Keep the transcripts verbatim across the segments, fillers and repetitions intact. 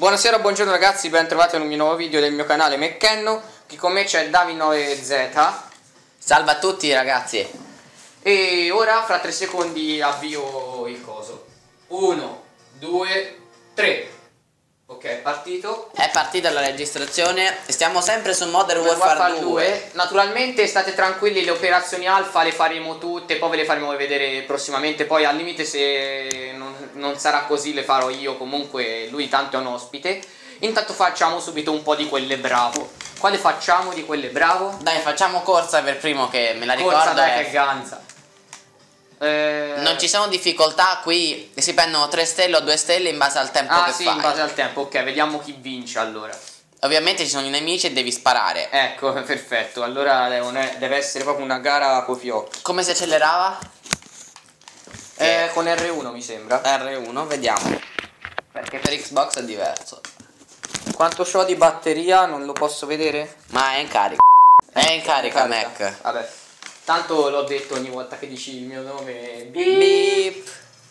Buonasera, buongiorno ragazzi, ben trovati in un nuovo video del mio canale Meckenno. Qui con me c'è Davi nove Z. Salve a tutti ragazzi. E ora fra tre secondi avvio il coso. Uno, due, tre. Ok, è partito. È partita la registrazione. Stiamo sempre su Modern Warfare, Warfare due. due. Naturalmente state tranquilli, le operazioni alfa le faremo tutte, poi ve le faremo vedere prossimamente. Poi al limite se non, non sarà così le farò io, comunque lui tanto è un ospite. Intanto facciamo subito un po' di quelle bravo. Quale facciamo di quelle bravo? Dai, facciamo corsa per primo che me la ricordo. Corsa, dai, è... che ganza. Eh... Non ci sono difficoltà qui, si prendono tre stelle o due stelle in base al tempo ah, che sì, fai. in base al tempo, ok, vediamo chi vince allora. Ovviamente ci sono i nemici e devi sparare. Ecco, perfetto, allora deve essere proprio una gara coi fiocchi. Come si accelerava? Eh, con R uno mi sembra. R uno, vediamo. Perché per Xbox è diverso. Quanto c'ho di batteria non lo posso vedere? Ma è in carica. È in carica, Mac. Vabbè, tanto l'ho detto ogni volta che dici il mio nome. Beep.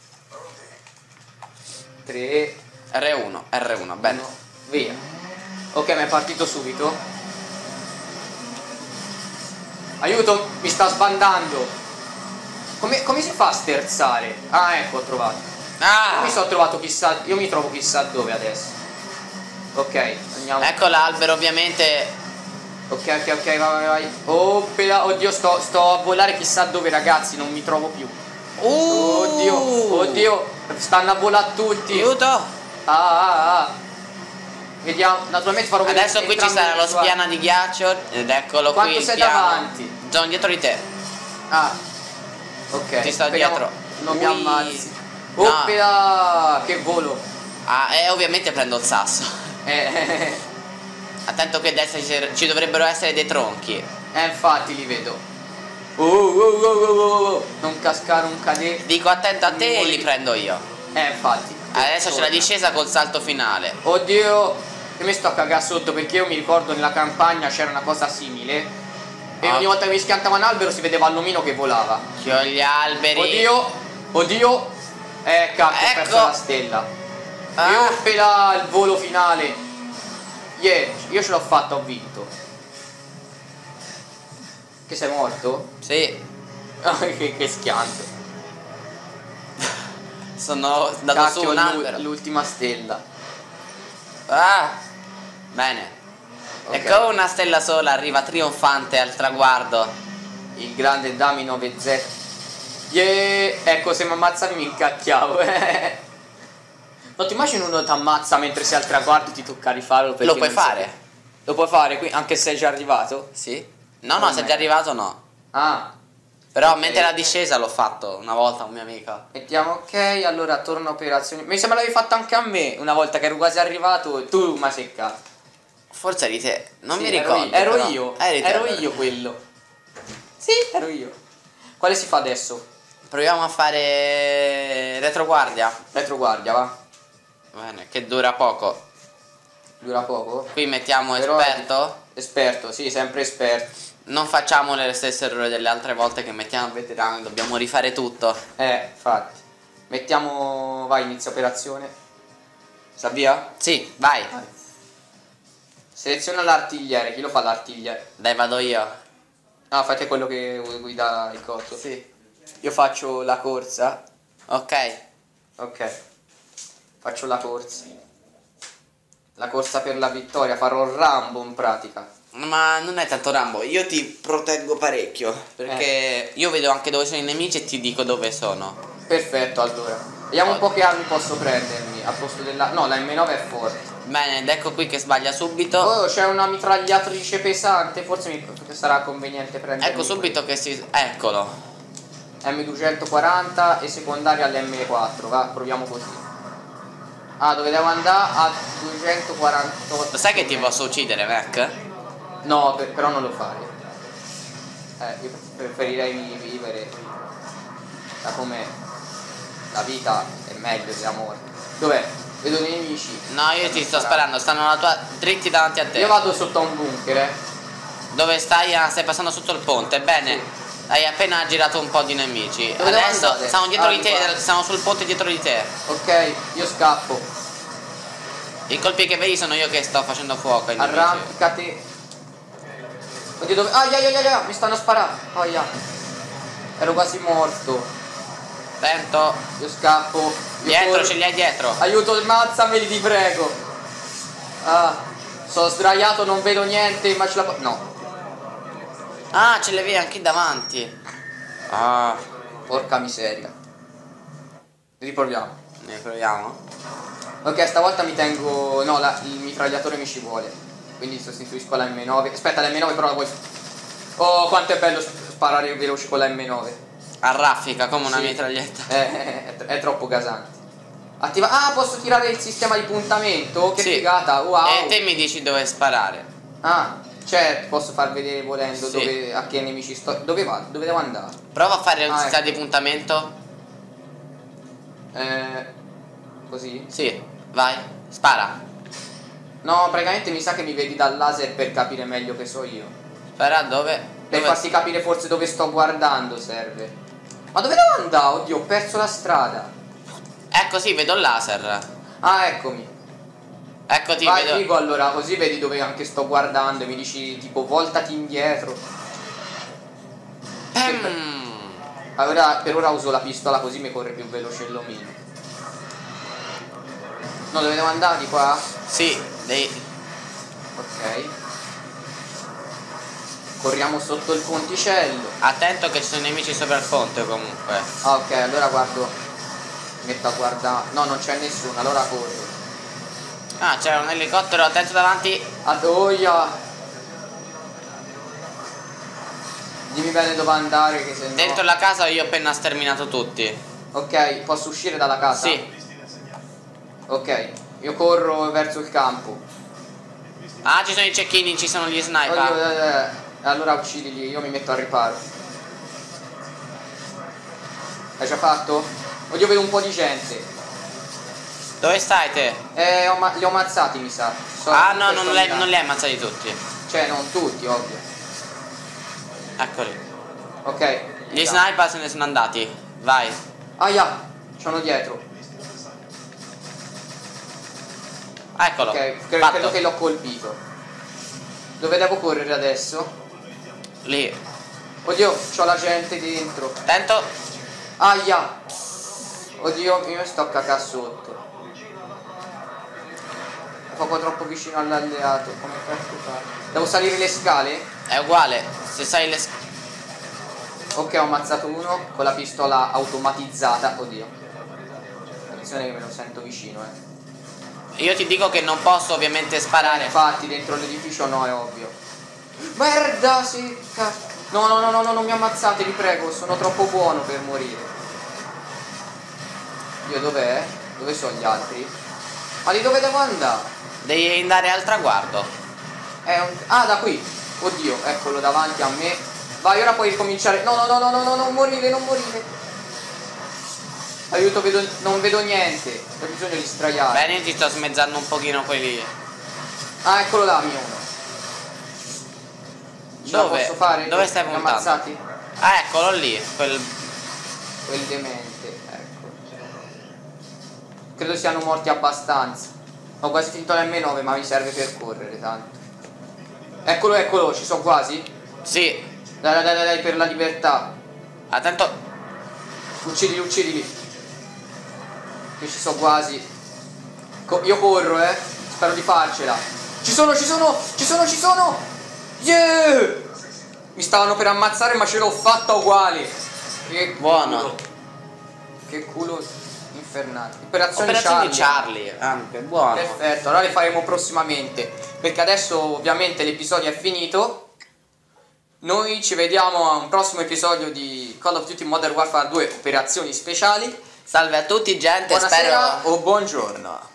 tre R uno, R uno, bene. uno, via. Ok, ma è partito subito. Aiuto, mi sta sbandando. Come, come si fa a sterzare? Ah, ecco, ho trovato. Ah! Io mi sono trovato chissà, io mi trovo chissà dove adesso. Ok, andiamo. Ecco l'albero, ovviamente. Ok, ok, ok, vai, vai, vai. Oh, pela, oddio, sto, sto a volare chissà dove, ragazzi, non mi trovo più. Uh, Oddio, oddio, stanno a volare tutti. Aiuto! Ah, ah, ah. Vediamo, naturalmente farò vedere. Adesso qui ci sarà lo spiana di ghiaccio. Ed eccolo Quanto qui il sei piano. davanti? Sono dietro di te. Ah, ok. Ti sto speriamo dietro. Non mi Ui. ammazzi. No. Oppela, che volo. Ah, e ovviamente prendo il sasso. Eh, Attento che a destra ci, ci dovrebbero essere dei tronchi. eh, infatti li vedo. Oh, oh, oh, oh, oh. Non cascare un cadere. Dico attento a te Mi e muori. li prendo io. Eh, infatti. Adesso c'è Torna. la discesa col salto finale. Oddio, che mi sto a cagare sotto perché io mi ricordo nella campagna c'era una cosa simile. E Ah. ogni volta che mi schiantava un albero si vedeva l'omino che volava. Che ho gli alberi. Oddio, oddio. Eh, cazzo, ho Ecco. perso la stella. Ah. E oppela il volo finale. Yeah, io ce l'ho fatta, ho vinto. Che sei morto? Sì. Ah, che, che schianto. Sono dato Cacchio, su un l'u- albero. l'ultima stella. Ah. Bene. Ok. E con una stella sola arriva trionfante al traguardo. Il grande Dami nove Z. Yeah. Ecco, se mi ammazzavi mi incacchiavo. Non ti immagini uno ti ammazza mentre sei al traguardo e ti tocca rifarlo? perché Lo puoi non sai- fare? Lo puoi fare qui, anche se sei già arrivato? Sì. No, no, sei già arrivato no. Ah, Però Ok. mentre la discesa l'ho fatto una volta un mio amico. mettiamo ok, allora torna a operazioni. Mi sembra l'avevi fatto anche a me una volta che ero quasi arrivato e tu mi hai seccato. Forse eri te. Non Sì, mi ero ricordo. io, Ero però. io, Eri te, ero allora. io quello. Sì, ero io. Quale si fa adesso? Proviamo a fare retroguardia. Retroguardia, va? Bene, che dura poco. Dura poco. Qui mettiamo Però- esperto. Esperto, sì, sempre esperto. Non facciamo le stesse errori delle altre volte che mettiamo veterano, dobbiamo rifare tutto. Eh, infatti. Mettiamo... Vai, inizia operazione. Si avvia? Sì, vai. Vai. Seleziona l'artigliere. Chi lo fa l'artigliere? Dai, vado io. Ah, fate quello che guida il cotto. Sì. Io faccio la corsa. Ok. Ok. Faccio la corsa. La corsa per la vittoria. Farò il Rambo in pratica. Ma non è tanto Rambo, io ti proteggo parecchio. Perché io vedo anche dove sono i nemici e ti dico dove sono. Perfetto, allora. Vediamo un po' che armi posso prendermi. Al posto della... No, la M nove è forte. Bene, ed ecco qui che sbaglia subito. Oh, c'è una mitragliatrice pesante. Forse mi sarà conveniente prendere. Ecco subito che si... Eccolo. M duecentoquaranta e secondaria all'M quattro. Va, proviamo così. Ah, dove devo andare? A duecentoquarantotto. Lo sai che ti posso uccidere, Mac? No, per- però non lo fare. Eh, io preferirei vivere da come la vita è meglio della morte. Dov'è? Vedo dei nemici. No, io ti sto sparando, stanno alla tua... dritti davanti a te. Io vado sotto a un bunker, eh. Dove stai? Ah, stai passando sotto il ponte, bene. Sì. Hai appena girato un po' di nemici. Dove devo Adesso andare? stiamo dietro Ah, di di te, qua. stiamo sul ponte dietro di te. Ok, io scappo. I colpi che vedi sono io che sto facendo fuoco ai nemici. Arrampicati. Oddio dove. Ah, ya, ya, ya, ya, mi stanno sparando. Oh, ya. Ero quasi morto. Attento. Io scappo. Io Dietro, corro. ce li hai dietro. Aiuto, mazzameli, ti prego. Ah, sono sdraiato, non vedo niente, ma ce la. No. Ah, ce li avevi anche davanti. Ah. Porca miseria. Riproviamo. Ne proviamo? Ok, stavolta mi tengo. No, la, il mitragliatore mi ci vuole. Quindi sostituisco la M nove. Aspetta, la M nove però la vuoi. Oh, quanto è bello sparare veloce con la M nove. Arraffica come una Sì. mitraglietta. È, è, è troppo gasante. Attiva. Ah, posso tirare il sistema di puntamento? Che Sì. figata, wow. E te mi dici dove sparare. Ah, cioè posso far vedere volendo Sì. dove, a che nemici sto. Dove vado? Dove devo andare? Prova a fare il Ah, sistema ecco. di puntamento. Eh. Così? Sì, vai, spara. No, praticamente mi sa che mi vedi dal laser per capire meglio che so io. Spara dove? Per Dove? farti capire forse dove sto guardando serve. Ma dove devo andare? Oddio, ho perso la strada. Ecco, sì, vedo il laser. Ah, eccomi. Eccoti, Vai, vedo. figo, allora, così vedi dove anche sto guardando e mi dici tipo voltati indietro. Ehm, Allora, per ora uso la pistola così mi corre più veloce l'omino. No, dove devo andare? Di qua? Sì, devi. Ok. Corriamo sotto il ponticello. Attento che ci sono nemici sopra il ponte comunque. Ah, ok, allora guardo. Mi metto a guardare. No, non c'è nessuno, allora corro. Ah, c'era un elicottero, attento davanti. Adoia. Dimmi bene dove andare che se no. Dentro la casa io ho appena sterminato tutti. Ok, posso uscire dalla casa? Sì. Ok, io corro verso il campo. Ah, ci sono i cecchini, ci sono gli Oddio, sniper. eh, eh, allora uccidili, io mi metto al riparo. Hai già fatto? Oddio, vedo un po' di gente. Dove stai te? Eh, ho ma- li ho ammazzati, mi sa. So- Ah no, questo non, mi le- dà. non li hai ammazzati tutti. Cioè, non tutti, ovvio. Eccoli. Ok. Gli sniper se ne sono andati. Vai. Aia, sono dietro. Eccolo. Ok, cre- Fatto. credo che l'ho colpito. Dove devo correre adesso? Lì. Oddio, c'ho la gente dentro. Attento. Aia. Oddio, io mi sto a cacà sotto. Poco troppo vicino all'alleato. Come cazzo fare? Devo salire le scale? È uguale. Se sai le. Ok, ho ammazzato uno con la pistola automatizzata. Oddio. Attenzione che me lo sento vicino, eh. Io ti dico che non posso ovviamente sparare. Infatti dentro l'edificio no, è ovvio. Merda, secca. No, no, no, no, no, non mi ammazzate, vi prego, sono troppo buono per morire. Io dov'è? Dove sono gli altri? Ma di dove devo andare? Devi andare al traguardo. È un... Ah, da qui. Oddio, eccolo davanti a me. Vai, ora puoi ricominciare. No, no, no, no, no, no, non morire, non morire. Aiuto, vedo... non vedo niente. Ho bisogno di straiare. Bene, ti sto smezzando un pochino quelli. Ah, eccolo là, mio uno. Ce la Dove? posso fare? Dove stai Mi puntando? ammazzati? Ah, eccolo lì. Quel. Quel demente, ecco. Credo siano morti abbastanza. Ho quasi finito l'M nove, ma mi serve per correre tanto. Eccolo, eccolo, ci sono quasi? Sì. Dai, dai, dai, dai, per la libertà. Attento. Uccidili, uccidili. Io ci sono quasi. Co- io corro, eh. Spero di farcela. Ci sono, ci sono, ci sono, ci sono. Yeah! Mi stavano per ammazzare, ma ce l'ho fatta uguale. Che Buono. culo. Che culo infernale. Operazione, Operazione Charlie. Charlie. Anche buono. Perfetto, allora le faremo prossimamente. Perché adesso ovviamente l'episodio è finito. Noi ci vediamo a un prossimo episodio di Call of Duty Modern Warfare due Operazioni Speciali. Salve a tutti gente, Buonasera spero. o buongiorno.